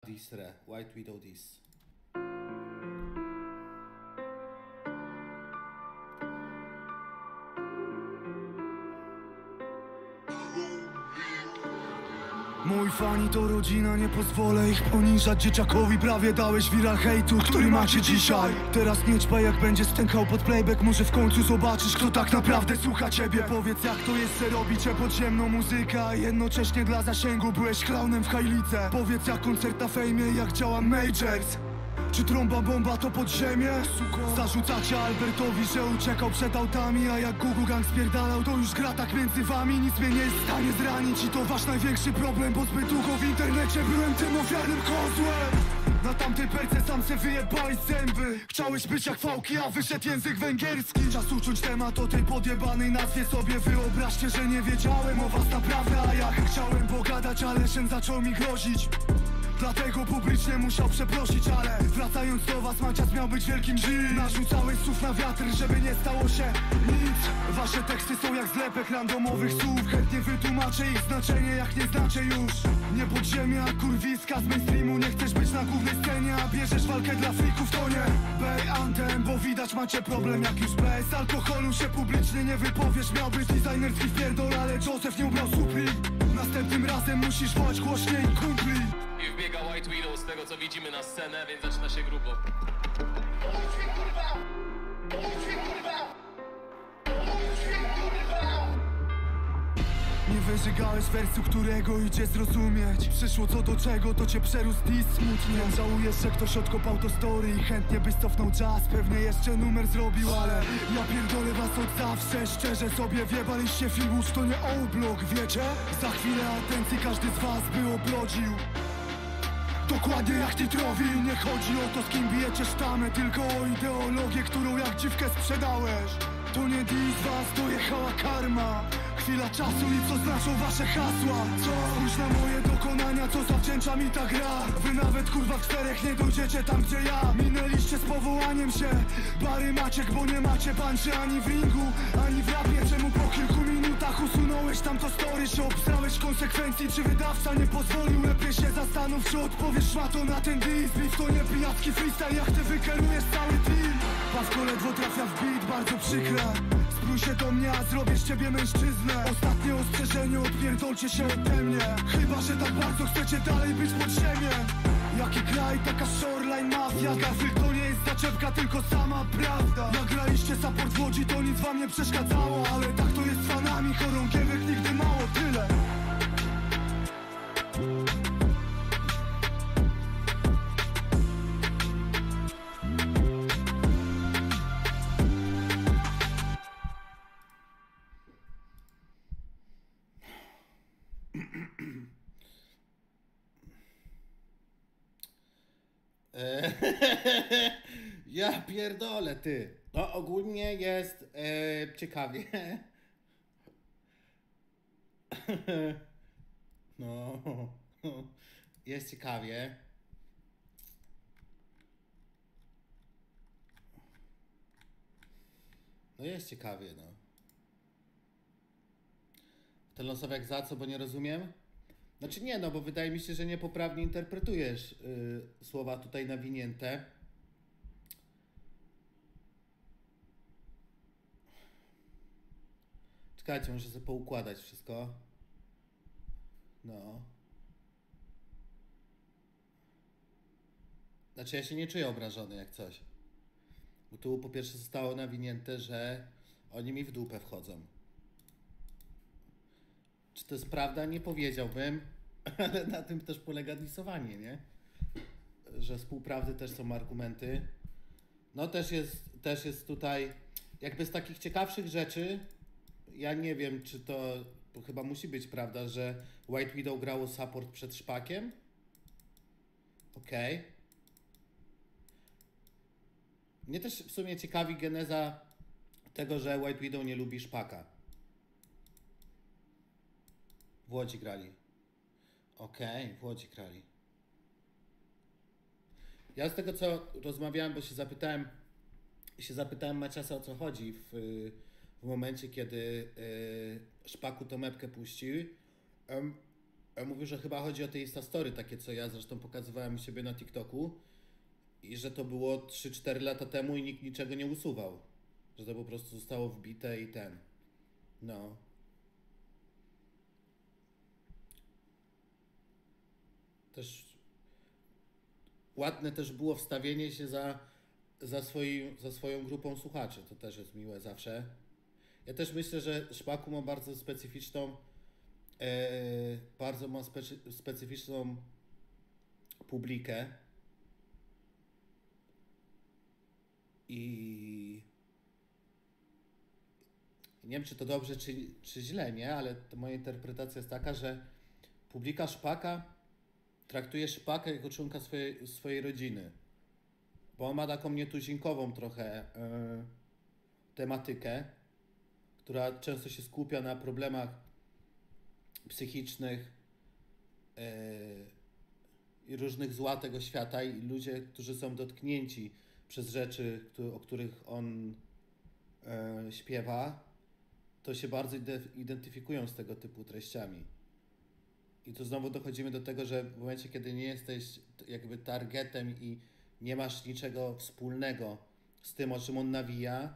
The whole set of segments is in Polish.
Disre, White Widow Dis. Mój fani to rodzina, nie pozwolę ich poniżać. Dzieciakowi prawie dałeś viral hejtu, który macie dzisiaj. Teraz nie ćpaj, jak będzie stękał pod playback. Może w końcu zobaczysz, kto tak naprawdę słucha ciebie. Powiedz, jak to jest, że robicie podziemną muzykę, a jednocześnie dla zasięgu byłeś klaunem w hajlice. Powiedz, jak koncert na fejmie, jak działa Majors. Czy trąba bomba to podziemie? Zarzucacie Albertowi, że uciekał przed autami, a jak Gugu Gang spierdalał, to już gra tak między wami. Nic mnie nie jest w stanie zranić i to wasz największy problem, bo zbyt długo w internecie byłem tym ofiarnym kozłem. Na tamtej perce sam se wyjebałeś zęby. Chciałeś być jak fałki, a wyszedł język węgierski. Czas uciąć temat o tej podjebanej nazwie sobie. Wyobraźcie, że nie wiedziałem o was naprawdę, a ja chciałem pogadać, ale Shen zaczął mi grozić. Dlatego publicznie musiał przeprosić, ale wracając do was, Macias miał być wielkim G. Narzucałeś słów na wiatr, żeby nie stało się nic. Wasze teksty są jak zlepek randomowych słów. Chętnie wytłumaczę ich znaczenie, jak nie znacie już. Nie podziemia, kurwiska z mainstreamu. Nie chcesz być na głównej scenie, a bierzesz walkę dla frików, to nie Bay Anthem, bo widać macie problem jak już bez alkoholu się publicznie nie wypowiesz. Miał być designerski wpierdol, ale Joseph nie ubrał supli. Następnym razem musisz wołać głośniej kumpli. I wbiega White Widow z tego co widzimy na scenę, więc zaczyna się grubo. Nie wyżygałeś wersu, którego idzie zrozumieć. Przyszło co do czego, to cię przerósł dis smutnie. Żałujesz, że ktoś odkopał to story i chętnie byś cofnął czas. Pewnie jeszcze numer zrobił, ale ja pierdolę was od zawsze. Szczerze sobie wjebaliście film, już to nie O-Block, wiecie? Za chwilę atencji każdy z was by obrodził. Dokładnie jak Titrowi. Nie chodzi o to, z kim bijecie sztamę, tylko o ideologię, którą jak dziwkę sprzedałeś. To nie dis was, dojechała karma. Chwila czasu i co znaczą wasze hasła. Co? Spójrz na moje dokonania, co zawdzięcza mi ta gra. Wy nawet kurwa w czterech nie dojdziecie tam, gdzie ja. Minęliście z powołaniem się Bary Maciek, bo nie macie punczy ani w ringu, ani w rapie. Czemu po kilku minutach usunąłeś tamto story? Się obstrałeś konsekwencji, czy wydawca nie pozwolił? Lepiej się zastanów, czy odpowiesz szmato na ten diss. Beef to nie pijacki freestyle, jak ty wykerujesz cały team. Pawko ledwo trafia w beat, bardzo przykre. Sprój się do mnie, a zrobię z ciebie mężczyznę. Ostatnie ostrzeżenie, odpierdolcie się ode mnie. Chyba, że tak bardzo chcecie dalej być pod ziemię. Jaki kraj, taka shoreline mafia. Garfield to nie jest zaczepka, tylko sama prawda. Jak graliście support w Łodzi, to nic wam nie przeszkadzało. Ale tak to jest z fanami, chorągiewek nigdy mało, tyle. Ja pierdolę, ty. No ogólnie jest ciekawie. No, jest ciekawie. No jest ciekawie, no. Ten losowiak za co, bo nie rozumiem? Znaczy nie, no bo wydaje mi się, że niepoprawnie interpretujesz słowa tutaj nawinięte. Czekajcie, muszę sobie poukładać wszystko. No. Znaczy ja się nie czuję obrażony jak coś. Bo tu po pierwsze zostało nawinięte, że oni mi w dupę wchodzą. Czy to jest prawda? Nie powiedziałbym, ale na tym też polega disowanie, nie? Że z półprawdy też są argumenty. No też jest tutaj, jakby z takich ciekawszych rzeczy, ja nie wiem, czy to chyba musi być prawda, że White Widow grało support przed Szpakiem. Okej. Mnie też w sumie ciekawi geneza tego, że White Widow nie lubi Szpaka. W Łodzi grali. Okej, w Łodzi grali. Ja z tego co rozmawiałem, bo się zapytałem Maciasa o co chodzi w momencie, kiedy Szpaku tą mepkę puścił. mówił, że chyba chodzi o te Instastory, takie co ja zresztą pokazywałem u siebie na TikToku i że to było 3-4 lata temu i nikt niczego nie usuwał. Że to po prostu zostało wbite i ten. No. Też ładne też było wstawienie się za swoją grupą słuchaczy. To też jest miłe zawsze. Ja też myślę, że Szpaku ma bardzo specyficzną specyficzną publikę i nie wiem, czy to dobrze, czy źle, nie? Ale to moja interpretacja jest taka, że publika Szpaka traktuje Szpaka jako członka swojej rodziny. Bo on ma taką nietuzinkową trochę tematykę, która często się skupia na problemach psychicznych i różnych zła tego świata i ludzie, którzy są dotknięci przez rzeczy, o których on śpiewa, to się bardzo identyfikują z tego typu treściami. I tu znowu dochodzimy do tego, że w momencie, kiedy nie jesteś jakby targetem i nie masz niczego wspólnego z tym, o czym on nawija,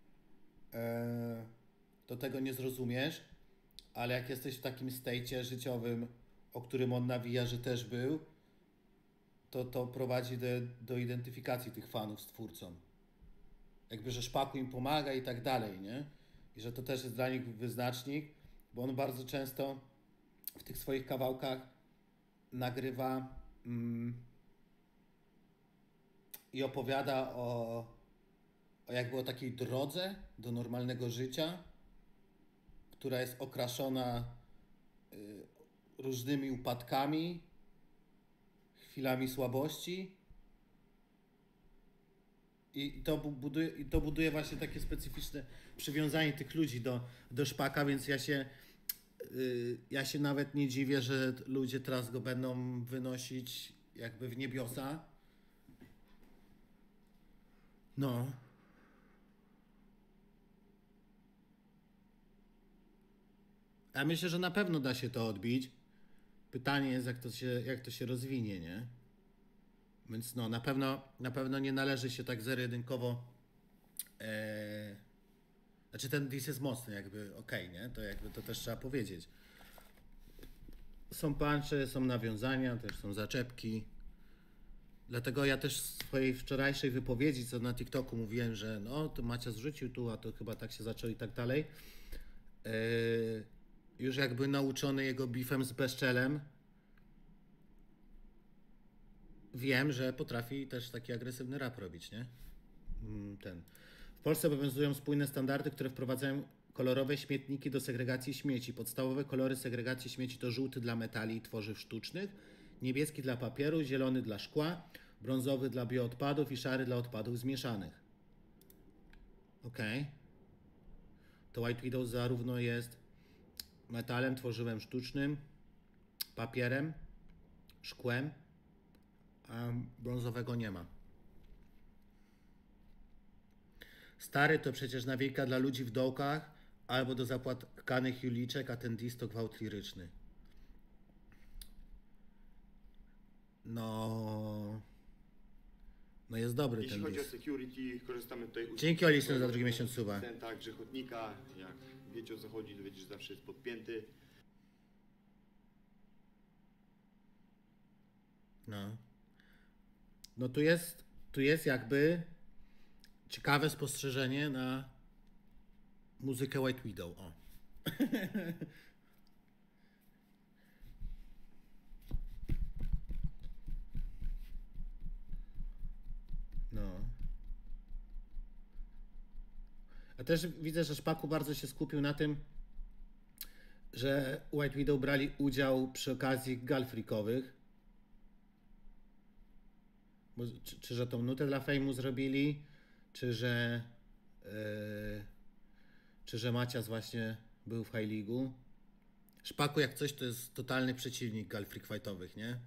to tego nie zrozumiesz, ale jak jesteś w takim stejcie życiowym, o którym on nawija, że też był, to prowadzi do identyfikacji tych fanów z twórcą. Jakby, że Szpaku im pomaga i tak dalej, nie? I że to też jest dla nich wyznacznik, bo on bardzo często w tych swoich kawałkach nagrywa i opowiada o jakby o takiej drodze do normalnego życia, która jest okraszona różnymi upadkami, chwilami słabości i to buduje właśnie takie specyficzne przywiązanie tych ludzi do Szpaka, więc ja się nawet nie dziwię, że ludzie teraz go będą wynosić jakby w niebiosa. No. Ja myślę, że na pewno da się to odbić. Pytanie jest, jak to się rozwinie, nie? Więc no, na pewno nie należy się tak zero-jedynkowo. Znaczy ten diss jest mocny, jakby okej, nie? To jakby to też trzeba powiedzieć. Są punche, są nawiązania, też są zaczepki. Dlatego ja też w swojej wczorajszej wypowiedzi, co na TikToku mówiłem, że no, to Macia zrzucił tu, a to chyba tak się zaczęło i tak dalej. Już jakby nauczony jego beefem z Bezczelem, wiem, że potrafi też taki agresywny rap robić, nie? W Polsce obowiązują spójne standardy, które wprowadzają kolorowe śmietniki do segregacji śmieci. Podstawowe kolory segregacji śmieci to żółty dla metali i tworzyw sztucznych, niebieski dla papieru, zielony dla szkła, brązowy dla bioodpadów i szary dla odpadów zmieszanych. Okej. To White Widow zarówno jest metalem, tworzywem sztucznym, papierem, szkłem, a brązowego nie ma. Stary to przecież nawijka dla ludzi w dołkach albo do zapłakanych Juliczek, a ten diss to gwałt liryczny. No jest dobry Jeśli ten chodzi diss. o security, korzystamy tutaj... Dzięki Olisy za drugi miesiąc suba. Tak, grzechotnika, jak wiecie o co chodzi, to wiecie, że zawsze jest podpięty. No tu jest jakby ciekawe spostrzeżenie na muzykę White Widow. O. No. A też widzę, że Szpaku bardzo się skupił na tym, że White Widow brali udział przy okazji gal freakowych. Czy że tą nutę dla fejmu zrobili, czy że Macias właśnie był w High League'u. Szpaku jak coś to jest totalny przeciwnik gal freak fightowych, nie?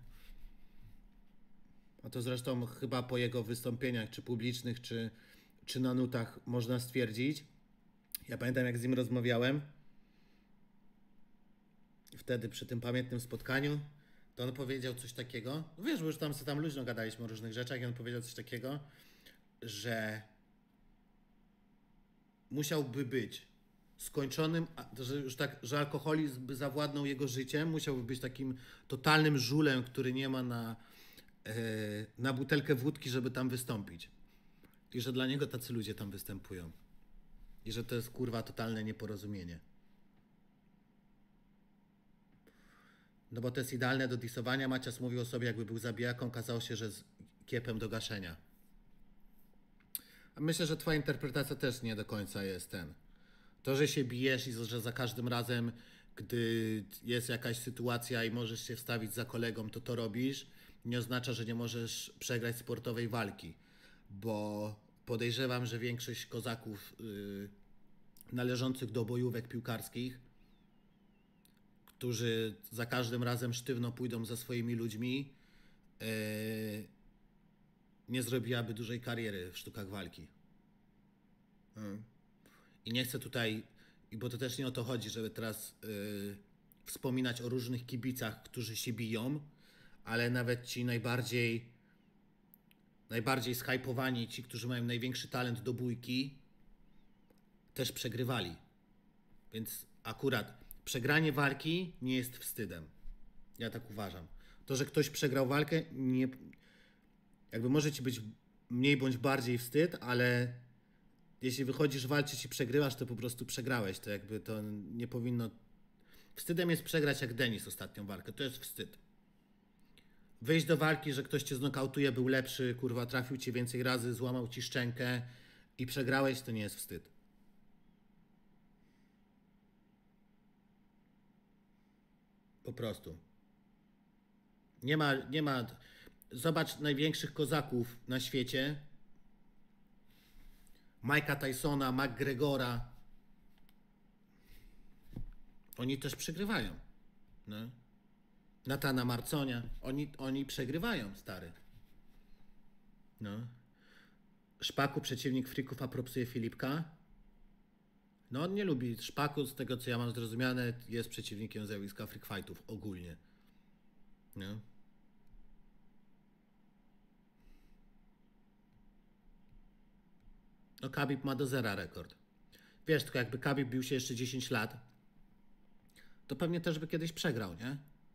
A to zresztą chyba po jego wystąpieniach, czy publicznych, czy na nutach można stwierdzić. Ja pamiętam jak z nim rozmawiałem, wtedy przy tym pamiętnym spotkaniu, to on powiedział coś takiego, no wiesz, bo już tam luźno gadaliśmy o różnych rzeczach i on powiedział coś takiego, że musiałby być skończonym, że już tak, że alkoholizm by zawładnął jego życiem, musiałby być takim totalnym żulem, który nie ma na butelkę wódki, żeby tam wystąpić. I że dla niego tacy ludzie tam występują. I że to jest kurwa totalne nieporozumienie. No bo to jest idealne do disowania. Macias mówił o sobie, jakby był zabijaką, okazało się, że jest kiepem do gaszenia. A myślę, że twoja interpretacja też nie do końca jest ten. To, że się bijesz i że za każdym razem, gdy jest jakaś sytuacja i możesz się wstawić za kolegą, to robisz, nie oznacza, że nie możesz przegrać sportowej walki. Bo podejrzewam, że większość kozaków należących do bojówek piłkarskich, którzy za każdym razem sztywno pójdą za swoimi ludźmi, nie zrobiłaby dużej kariery w sztukach walki. I nie chcę tutaj, bo to też nie o to chodzi, żeby teraz wspominać o różnych kibicach, którzy się biją, ale nawet ci najbardziej zhypowani, ci, którzy mają największy talent do bójki, też przegrywali. Więc akurat przegranie walki nie jest wstydem. Ja tak uważam. To, że ktoś przegrał walkę, nie, jakby może ci być mniej bądź bardziej wstyd, ale jeśli wychodzisz walczyć i przegrywasz, to po prostu przegrałeś. To jakby to nie powinno... Wstydem jest przegrać jak Denis ostatnią walkę. To jest wstyd. Wyjść do walki, że ktoś cię znokautuje, był lepszy, kurwa, trafił cię więcej razy, złamał ci szczękę i przegrałeś, to nie jest wstyd. Po prostu. Nie ma... Zobacz największych kozaków na świecie. Mike'a Tysona, McGregora. Oni też przegrywają. No. Natana Marconia. Oni przegrywają, stary. No. Szpaku, przeciwnik frików, apropsuje Filipka. No on nie lubi Szpaku, z tego co ja mam zrozumiane, jest przeciwnikiem zjawiska freak fightów ogólnie. No. No Khabib ma do zera rekord. Wiesz, tylko jakby Khabib bił się jeszcze 10 lat, to pewnie też by kiedyś przegrał, nie?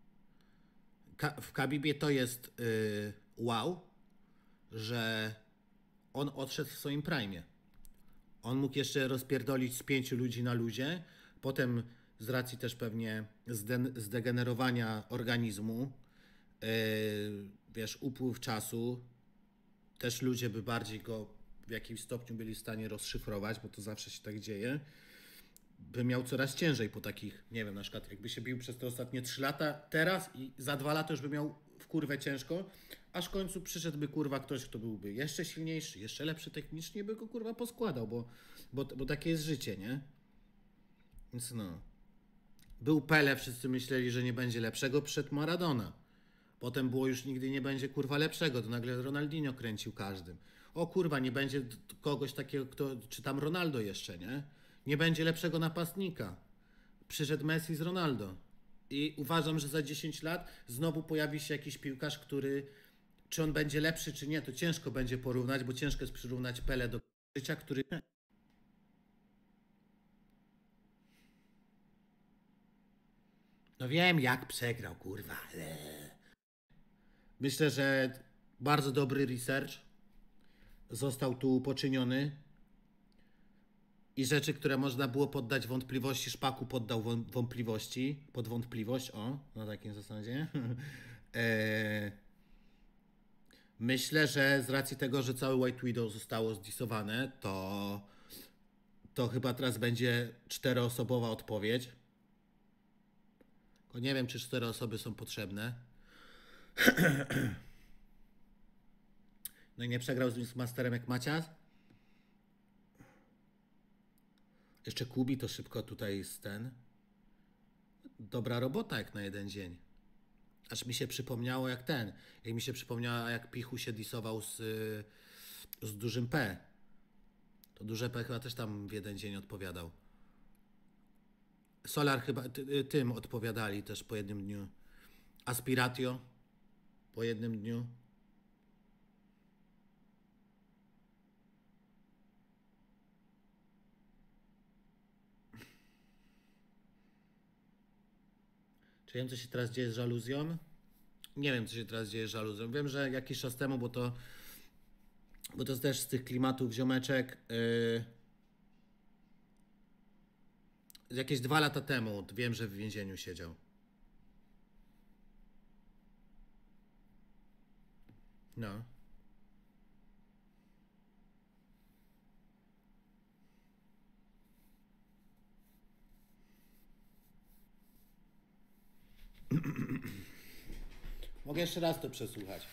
W Khabibie to jest wow, że on odszedł w swoim prime. On mógł jeszcze rozpierdolić z 5 ludzi na luzie, potem z racji też pewnie zdegenerowania organizmu, wiesz, upływ czasu, też ludzie by bardziej go w jakimś stopniu byli w stanie rozszyfrować, bo to zawsze się tak dzieje, by miał coraz ciężej po takich, nie wiem, na przykład jakby się bił przez te ostatnie 3 lata, teraz i za 2 lata już by miał w kurwę ciężko, aż w końcu przyszedłby kurwa ktoś, kto byłby jeszcze silniejszy, jeszcze lepszy technicznie, by go kurwa poskładał, bo takie jest życie, nie? Więc no. Był Pele, wszyscy myśleli, że nie będzie lepszego, przyszedł Maradona. Potem było już nigdy nie będzie kurwa lepszego, to nagle Ronaldinho kręcił każdym. O kurwa, nie będzie kogoś takiego, czy tam Ronaldo jeszcze, nie? Nie będzie lepszego napastnika. Przyszedł Messi z Ronaldo. I uważam, że za 10 lat znowu pojawi się jakiś piłkarz, który, czy on będzie lepszy, czy nie, to ciężko będzie porównać, bo ciężko jest przyrównać Pele do życia, który... No wiem, jak przegrał, kurwa, ale... Myślę, że bardzo dobry research został tu poczyniony i rzeczy, które można było poddać wątpliwości, Szpaku poddał wątpliwości, pod wątpliwość, o, na takim zasadzie. Myślę, że z racji tego, że całe White Widow zostało zdisowane, to chyba teraz będzie 4-osobowa odpowiedź. Tylko nie wiem, czy 4 osoby są potrzebne. No i nie przegrał z Masterem jak Macias. Jeszcze Kubi to szybko tutaj jest ten. Dobra robota jak na jeden dzień. Aż mi się przypomniało jak mi się przypomniało jak Pichu się disował z dużym P. To duże P chyba też tam w jeden dzień odpowiadał. Solar chyba tym odpowiadali też po jednym dniu. Aspiratio po jednym dniu. Czy wiem, co się teraz dzieje z żaluzją? Nie wiem, co się teraz dzieje z żaluzją. Wiem, że jakiś czas temu, bo to jest też z tych klimatów ziomeczek, jakieś 2 lata temu wiem, że w więzieniu siedział. No. Mogę jeszcze raz to przesłuchać.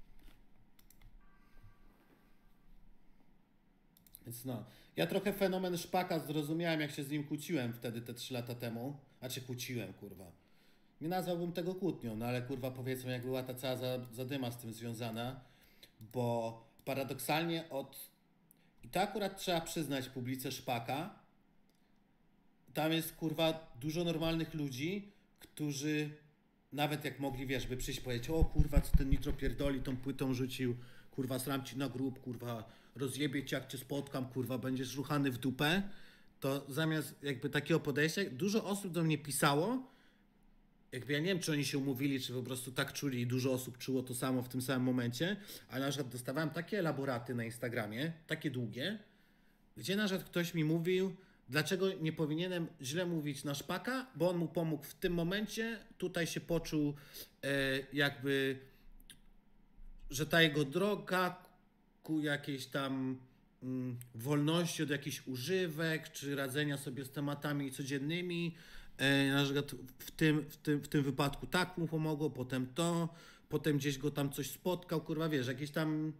Więc no, ja trochę fenomen Szpaka zrozumiałem, jak się z nim kłóciłem wtedy te 3 lata temu. Znaczy kłóciłem, kurwa. Nie nazwałbym tego kłótnią, no ale kurwa powiedzmy, jak była ta cała zadyma z tym związana, bo paradoksalnie i to akurat trzeba przyznać publice Szpaka, tam jest kurwa dużo normalnych ludzi, którzy nawet jak mogli, wiesz, by przyjść powiedzieć, o kurwa, co ten Nitro pierdoli, tą płytą rzucił, kurwa, sram ci na grób, kurwa, rozjebie cię, jak cię spotkam, kurwa, będziesz ruchany w dupę, to zamiast jakby takiego podejścia, dużo osób do mnie pisało, jakby ja nie wiem, czy oni się umówili, czy po prostu tak czuli i dużo osób czuło to samo w tym samym momencie, ale na przykład dostawałem takie elaboraty na Instagramie, takie długie, gdzie na przykład ktoś mi mówił, dlaczego nie powinienem źle mówić na Szpaka, bo on mu pomógł w tym momencie, tutaj się poczuł jakby, że ta jego droga ku jakiejś tam wolności od jakichś używek, czy radzenia sobie z tematami codziennymi, na przykład w tym wypadku tak mu pomogło, potem gdzieś go tam coś spotkał, kurwa, wiesz, jakieś tam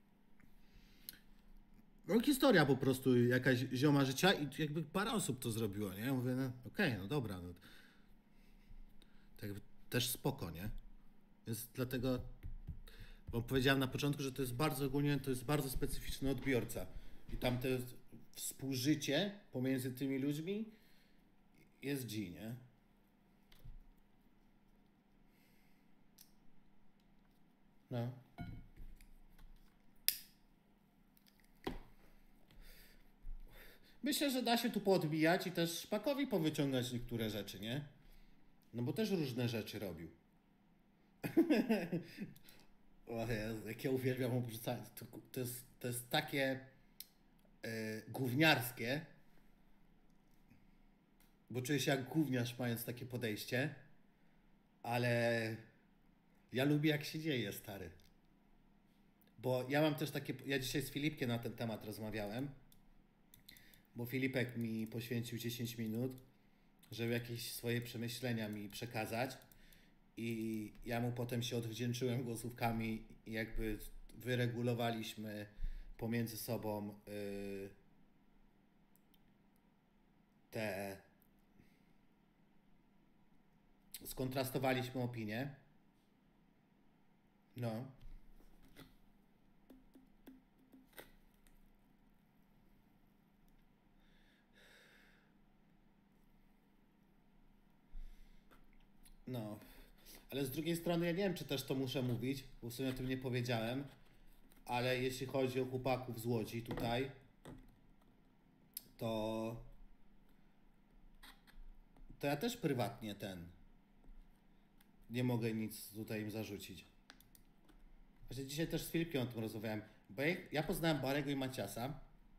no, historia po prostu, jakaś zioma życia i jakby parę osób to zrobiło, nie? Mówię, no okej, no dobra, no. Tak jakby też spoko, nie? Więc dlatego, bo powiedziałem na początku, że to jest bardzo ogólnie, to jest bardzo specyficzny odbiorca i tam to jest współżycie pomiędzy tymi ludźmi jest G, nie? No. Myślę, że da się tu poodbijać i też Szpakowi powyciągać niektóre rzeczy, nie? No bo też różne rzeczy robił. O Jezu, jak ja uwielbiam obrzucanie. To jest takie gówniarskie, bo czuję się jak gówniarz mając takie podejście, ale ja lubię jak się dzieje, stary. Bo ja mam też takie, ja dzisiaj z Filipkiem na ten temat rozmawiałem, bo Filipek mi poświęcił 10 minut, żeby jakieś swoje przemyślenia mi przekazać i ja mu potem się odwdzięczyłem głosówkami i jakby wyregulowaliśmy pomiędzy sobą skontrastowaliśmy opinie. No. No, ale z drugiej strony ja nie wiem, czy też to muszę mówić, bo w sumie o tym nie powiedziałem, ale jeśli chodzi o chłopaków z Łodzi tutaj, to ja też prywatnie nie mogę nic tutaj im zarzucić. Właśnie dzisiaj też z Filipkiem o tym rozmawiałem, bo ja poznałem Barego i Maciasa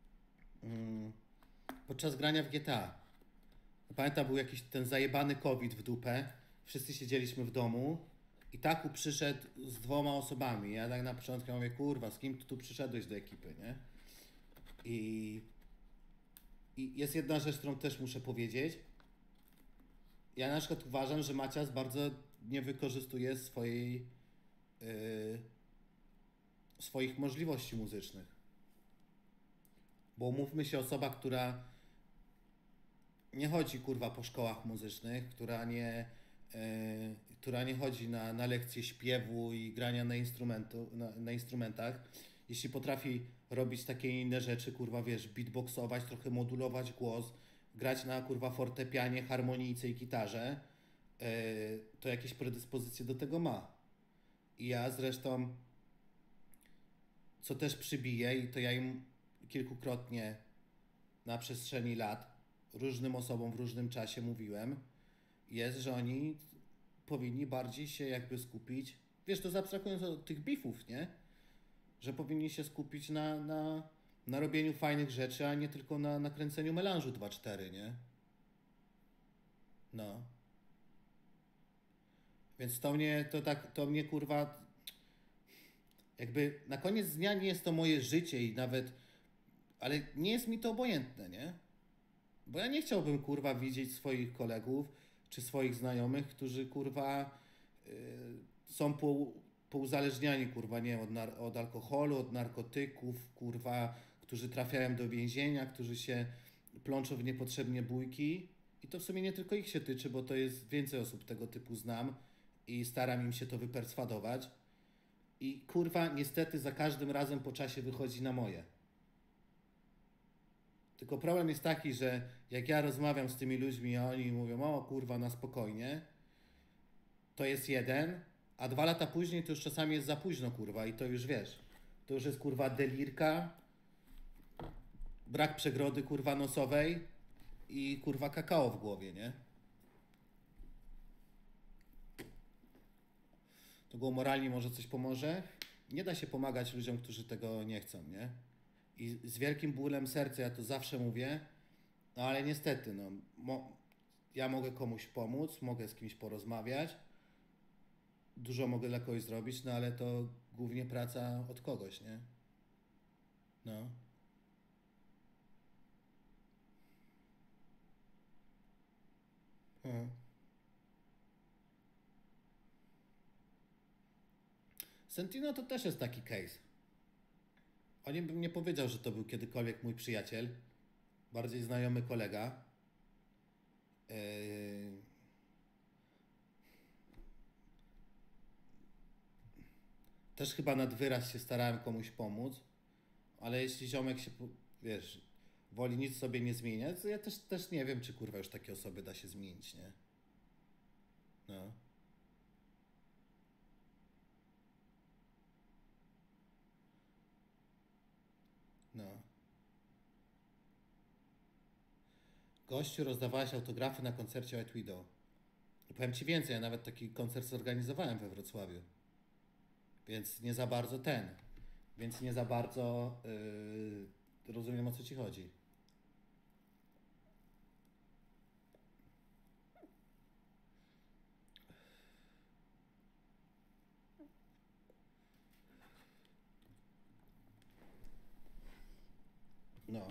podczas grania w GTA. Pamiętam, był jakiś ten zajebany COVID w dupę. Wszyscy siedzieliśmy w domu i Taku przyszedł z 2 osobami. Ja tak na początku mówię, kurwa, z kim ty tu przyszedłeś do ekipy, nie? I jest jedna rzecz, którą też muszę powiedzieć. Ja na przykład uważam, że Macias bardzo nie wykorzystuje swoich możliwości muzycznych. Bo umówmy się, osoba, która nie chodzi, kurwa, po szkołach muzycznych, która nie chodzi na lekcje śpiewu i grania na instrumentach, jeśli potrafi robić takie inne rzeczy, kurwa, wiesz, beatboxować, trochę modulować głos, grać na kurwa fortepianie, harmonijce i gitarze, to jakieś predyspozycje do tego ma. I ja zresztą, co też przybiję, i to ja im kilkukrotnie na przestrzeni lat różnym osobom w różnym czasie mówiłem, jest, że oni powinni bardziej się jakby skupić, wiesz, to abstrahując od tych beefów, nie? Że powinni się skupić na robieniu fajnych rzeczy, a nie tylko na nakręceniu melanżu 2-4, nie? No. Więc to mnie kurwa, jakby na koniec dnia nie jest to moje życie i nawet, ale nie jest mi to obojętne, nie? Bo ja nie chciałbym kurwa widzieć swoich kolegów czy swoich znajomych, którzy kurwa są pouzależniani kurwa, nie wiem, od alkoholu, od narkotyków, kurwa, którzy trafiają do więzienia, którzy się plączą w niepotrzebnie bójki. I to w sumie nie tylko ich się tyczy, bo to jest więcej osób tego typu znam i staram im się to wyperswadować. I kurwa, niestety za każdym razem po czasie wychodzi na moje. Tylko problem jest taki, że jak ja rozmawiam z tymi ludźmi, a oni mówią, o kurwa, na spokojnie, to jest jeden, a 2 lata później to już czasami jest za późno, kurwa, i to już wiesz, to już jest kurwa delirka, brak przegrody kurwa nosowej i kurwa kakao w głowie, nie? To go moralnie może coś pomoże? Nie da się pomagać ludziom, którzy tego nie chcą, nie? I z wielkim bólem serca ja to zawsze mówię, no ale niestety, no, ja mogę komuś pomóc, mogę z kimś porozmawiać, dużo mogę dla kogoś zrobić, no ale to głównie praca od kogoś, nie? No. Sentino to też jest taki case. O nim bym nie powiedział, że to był kiedykolwiek mój przyjaciel. Bardziej znajomy kolega. Też chyba nad wyraz się starałem komuś pomóc. Ale jeśli ziomek się, wiesz, woli nic sobie nie zmieniać, to ja też nie wiem, czy kurwa już takie osoby da się zmienić, nie? No. No. Gościu, rozdawałeś autografy na koncercie White Widow. I powiem ci więcej, ja nawet taki koncert zorganizowałem we Wrocławiu. Więc nie za bardzo Więc nie za bardzo rozumiem, o co ci chodzi. No.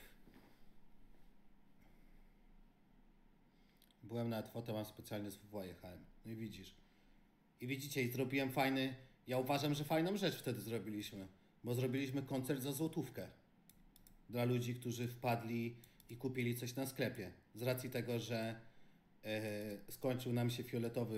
Byłem nawet fotę, mam specjalnie z WWA jechałem. No i widzisz. I widzicie, i zrobiłem fajny... Ja uważam, że fajną rzecz wtedy zrobiliśmy. Bo zrobiliśmy koncert za złotówkę. Dla ludzi, którzy wpadli i kupili coś na sklepie. Z racji tego, że skończył nam się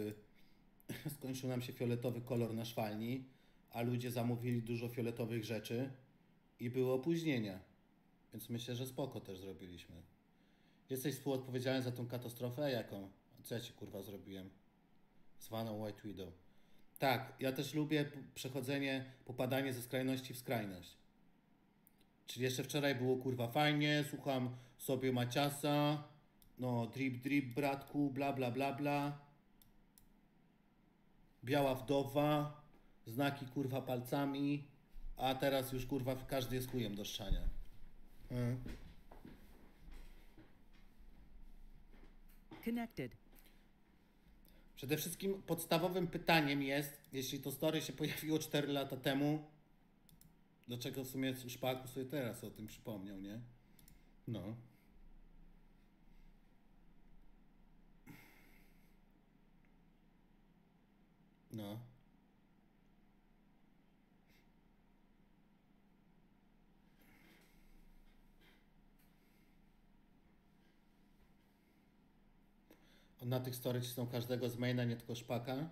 fioletowy kolor na szwalni, a ludzie zamówili dużo fioletowych rzeczy i były opóźnienia. Więc myślę, że spoko też zrobiliśmy. Jesteś współodpowiedzialny za tą katastrofę? Jaką? Co ja ci kurwa zrobiłem? Zwaną White Widow. Tak, ja też lubię popadanie ze skrajności w skrajność. Czyli jeszcze wczoraj było kurwa fajnie, słucham sobie Maciasa, no drip drip bratku, bla bla bla bla. Biała wdowa, znaki kurwa palcami, a teraz już kurwa każdy jest chujem do szczania. Connected. Przede wszystkim podstawowym pytaniem jest, jeśli to story się pojawiło 4 lata temu, dlaczego w sumie Szpaku sobie teraz o tym przypomniał, nie? No. No. Na tych story są każdego z maina, nie tylko Szpaka.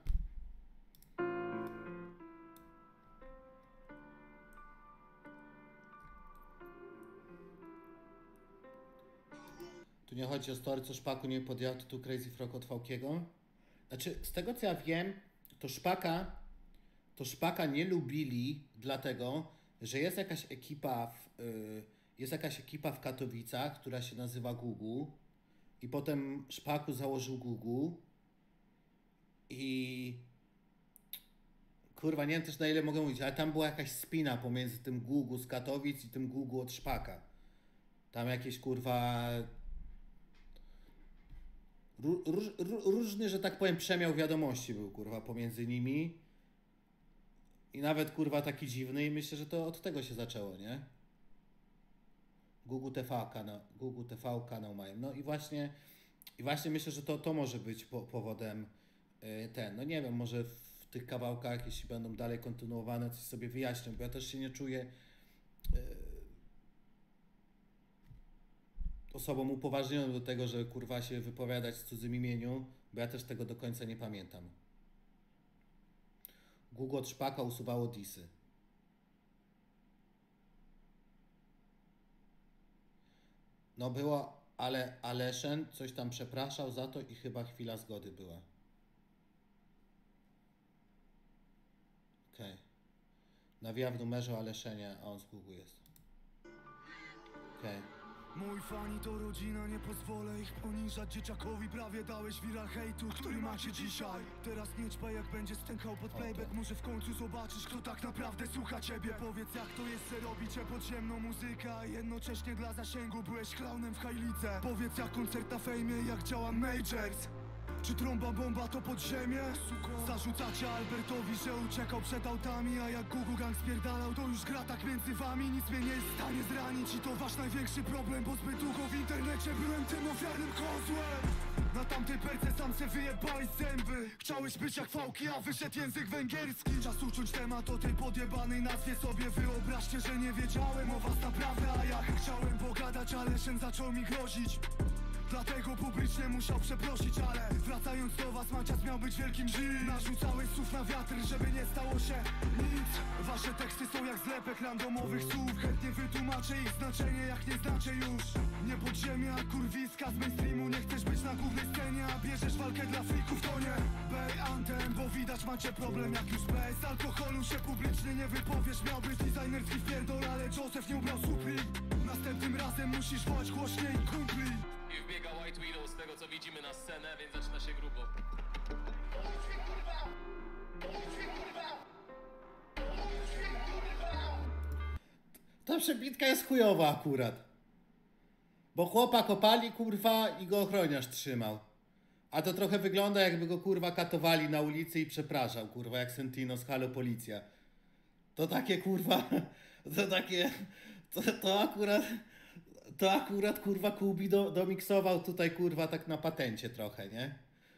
Tu nie chodzi o story, co Szpaku nie podjął tytuł Crazy Frog od Fałkiego. Znaczy, z tego co ja wiem, to Szpaka nie lubili dlatego, że jest jakaś ekipa w Katowicach, która się nazywa Gugu i potem Szpaku założył Gugu i kurwa, nie wiem też na ile mogę mówić, ale tam była jakaś spina pomiędzy tym Gugu z Katowic i tym Gugu od Szpaka. Tam jakieś kurwa różny, że tak powiem, przemiał wiadomości był kurwa pomiędzy nimi. I nawet kurwa taki dziwny i myślę, że to od tego się zaczęło, nie? Google TV kanał mają. No i właśnie myślę, że to może być powodem no nie wiem, może w tych kawałkach, jeśli będą dalej kontynuowane, coś sobie wyjaśnię, bo ja też się nie czuję osobą upoważnioną do tego, że kurwa się wypowiadać w cudzym imieniu, bo ja też tego do końca nie pamiętam. Google od Szpaka usuwało disy. No było, ale Aleszen coś tam przepraszał za to i chyba chwila zgody była. Okej. Nawija w numerze o Aleszenie, a on z Google jest. Okej. Moi fani to rodzina, nie pozwolę ich poniżać. Dzieciakowi prawie dałeś viral hejtu, który macie dzisiaj. Teraz nie ćpaj, jak będzie stękał pod playback. Może w końcu zobaczysz, kto tak naprawdę słucha ciebie. Powiedz, jak to jest, że robicie podziemną muzykę, a jednocześnie dla zasięgu byłeś klaunem w high-lidze. Powiedz, jak koncert na fejmie, jak działa Majors. Czy trąba bomba to podziemie? Zarzucacie Albertowi, że uciekał przed autami, a jak Gugu Gang spierdalał, to już gra tak między wami. Nic mnie nie jest w stanie zranić i to wasz największy problem, bo zbyt długo w internecie byłem tym ofiarnym kozłem. Na tamtej perce sam se wyjebałeś zęby. Chciałeś być jak Fałki, a wyszedł język węgierski. Czas uciąć temat o tej podjebanej nazwie sobie. Wyobraźcie, że nie wiedziałem o was naprawdę, a ja chciałem pogadać, ale Shen zaczął mi grozić. Dlatego publicznie musiał przeprosić, ale wracając do was, Macias miał być wielkim G. Narzucałeś słów na wiatr, żeby nie stało się nic. Wasze teksty są jak zlepek randomowych słów. Chętnie wytłumaczę ich znaczenie, jak nie znacie już. Nie podziemia, kurwiska z mainstreamu. Nie chcesz być na głównej scenie, a bierzesz walkę dla frików, to nie Bay Anthem, bo widać macie problem jak już bez alkoholu się publicznie nie wypowiesz. Miał być designerski wpierdol, ale Joseph nie ubrał Supreme. Następnym razem musisz wołać głośniej kumpli. I wbiega White Widow z tego co widzimy na scenę, więc zaczyna się grubo. Ta przebitka jest chujowa akurat. Bo chłopa kopali kurwa i go ochroniarz trzymał. A to trochę wygląda jakby go kurwa katowali na ulicy i przepraszał kurwa jak Sentino z Halo Policja. To takie kurwa, to takie, to akurat kurwa Kubi domiksował tutaj kurwa tak na patencie trochę, nie?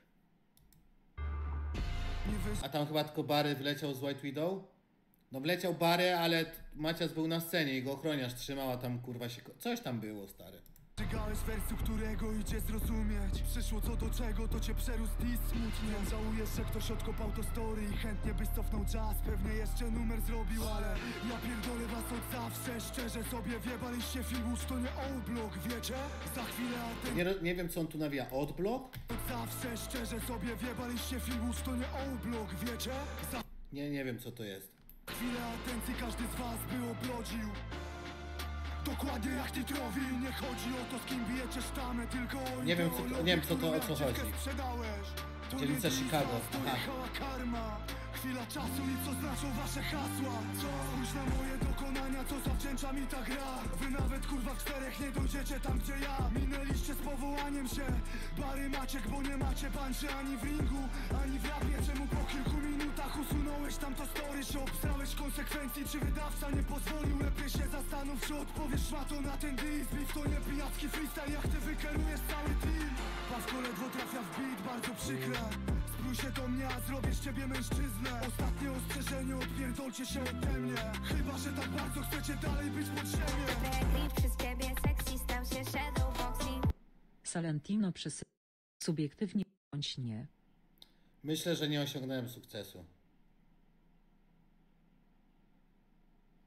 A tam chyba tylko Bary wleciał z White Widow? No wleciał Bary, ale Macias był na scenie i go ochroniarz trzymał, a tam kurwa się... Coś tam było, stary. Żygałeś wersu, którego idzie zrozumieć. Przyszło co do czego, to cię przerósł dis smutnie. Żałujesz, że ktoś odkopał to story i chętnie byś cofnął czas. Pewnie jeszcze numer zrobił, ale ja pierdolę was od zawsze. Szczerze sobie wjebaliście filmus, to nie O-Block, wiecie? Za chwilę Nie wiem co on tu nawija. Odblok? od zawsze. Szczerze sobie wjebaliście filmus, to nie O-Block, wiecie? Za Nie wiem co to jest. chwilę atencji każdy z was by obrodził. Dokładnie jak Titrowi. Nie chodzi o to, z kim bijecie sztamę, tylko o Nie wiem co to, o co chodzi. Dzielnica Chicago. Aha. Karma. Chwila czasu i co znaczą wasze hasła. Co? Spójrz na moje dokonania, co zawdzięcza mi ta gra. Wy nawet kurwa w czterech nie dojdziecie tam gdzie ja. Minęliście z powołaniem się. Bary Maciek, bo nie macie pańczy ani w ringu, ani w rapie. Czemu po kilku minutach usunąłeś tamto story? Się obstrałeś konsekwencji, czy wydawca nie pozwolił? Lepiej się zastanów, czy odpowiesz szmato na ten diss. Beef to nie pijacki freestyle, jak ty wykerujesz cały team. Pasko ledwo trafia w beat, bardzo przykre. Sprój się do mnie, a zrobię z ciebie mężczyznę. Ostatnie ostrzeżenie, odpierdolcie się ode mnie. Chyba, że tak bardzo chcecie dalej być pod ziemię. Przez ciebie sexy stał się shadowboxing. Salentino subiektywnie bądź nie. Myślę, że nie osiągnąłem sukcesu.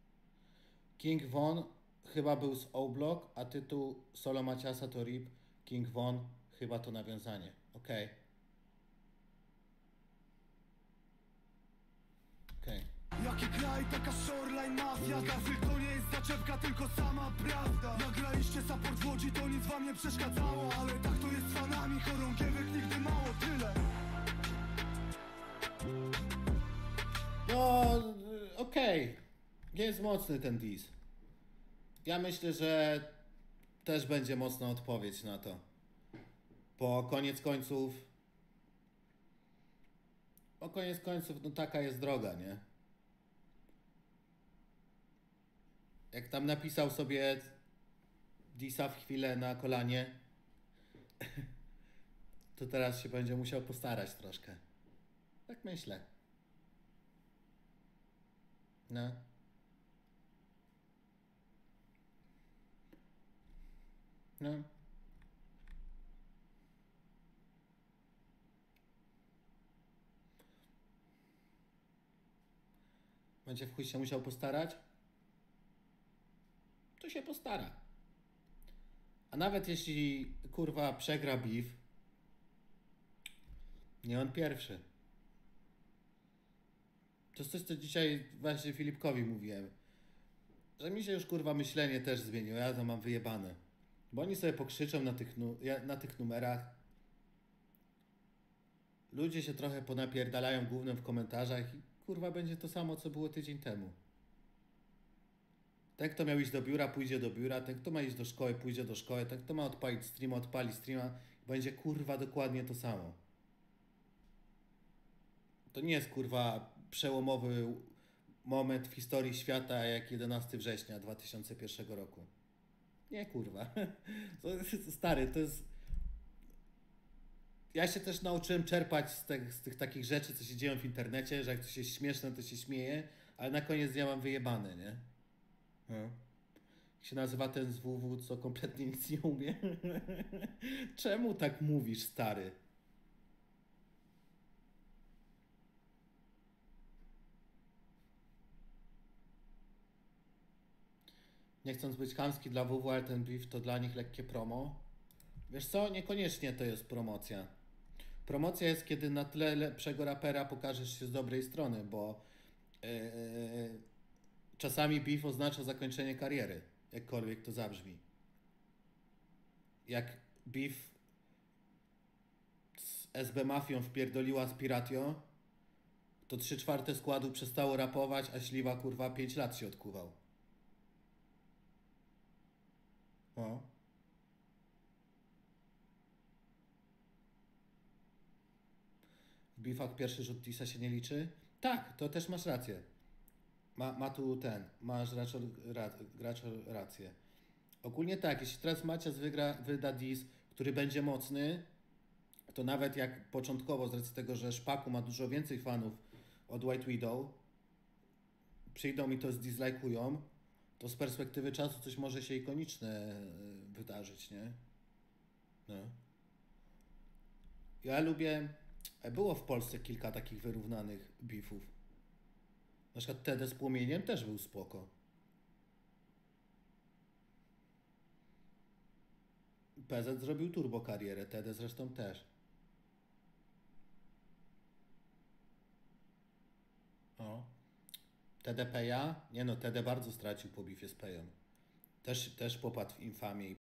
King Von chyba był z O-Block, a tytuł solo Maciasa to RIP. King Von, chyba to nawiązanie. Okej. Okej. Jaki kraj, taka shoreline mafia. Gazyl to nie jest zaczepka, tylko sama prawda. Nagraliście support w Łodzi, to nic wam nie przeszkadzało. Ale tak to jest z fanami, chorągiewek nigdy mało, tyle. No, okej. Jest mocny ten diss. Ja myślę, że też będzie mocna odpowiedź na to. Bo koniec końców, no taka jest droga, nie? Jak tam napisał sobie dissa w chwilę na kolanie, to teraz się będzie musiał postarać troszkę. Tak myślę. No. No. Będzie w chuj się musiał postarać? To się postara. A nawet jeśli kurwa przegra beef, nie on pierwszy. To jest coś, co dzisiaj właśnie Filipkowi mówiłem. Że mi się już kurwa myślenie też zmieniło. Ja to mam wyjebane. Bo oni sobie pokrzyczą na tych numerach. Ludzie się trochę ponapierdalają gównem w komentarzach i kurwa będzie to samo, co było tydzień temu. Ten, kto miał iść do biura, pójdzie do biura. Ten, kto ma iść do szkoły, pójdzie do szkoły. Ten, kto ma odpalić streama, odpali streama. Będzie kurwa dokładnie to samo. To nie jest kurwa przełomowy moment w historii świata jak 11 września 2001 roku. Nie kurwa. Stary, to jest... Ja się też nauczyłem czerpać z tych takich rzeczy, co się dzieją w internecie, że jak coś jest śmieszne, to się śmieje, ale na koniec dnia mam wyjebane, nie? No. Jak się nazywa ten z WW, co kompletnie nic nie umie? Czemu tak mówisz, stary? Nie chcąc być chamski dla WW, ale ten beef to dla nich lekkie promo. Wiesz co? Niekoniecznie to jest promocja. Promocja jest, kiedy na tle lepszego rapera pokażesz się z dobrej strony, bo czasami beef oznacza zakończenie kariery, jakkolwiek to zabrzmi. Jak beef z SB Mafią wpierdoliła z Piratio, to 3/4 składu przestało rapować, a Śliwa kurwa 5 lat się odkuwał. O. W beefach pierwszy rzut dissa się nie liczy? Tak, to też masz rację. Masz raczej rację. Ogólnie tak, jeśli teraz Macias wyda diss, który będzie mocny, to nawet jak początkowo, z racji tego, że Szpaku ma dużo więcej fanów od White Widow, przyjdą i to zdizlajkują, to z perspektywy czasu coś może się ikoniczne wydarzyć, nie? No. Ja lubię... Było w Polsce kilka takich wyrównanych beefów. Na przykład TD z Płomieniem też był spoko. PZ zrobił turbo karierę, TD zresztą też. O. TD Peja? Nie no, TD bardzo stracił po beefie z Peją. Też popadł w infamię i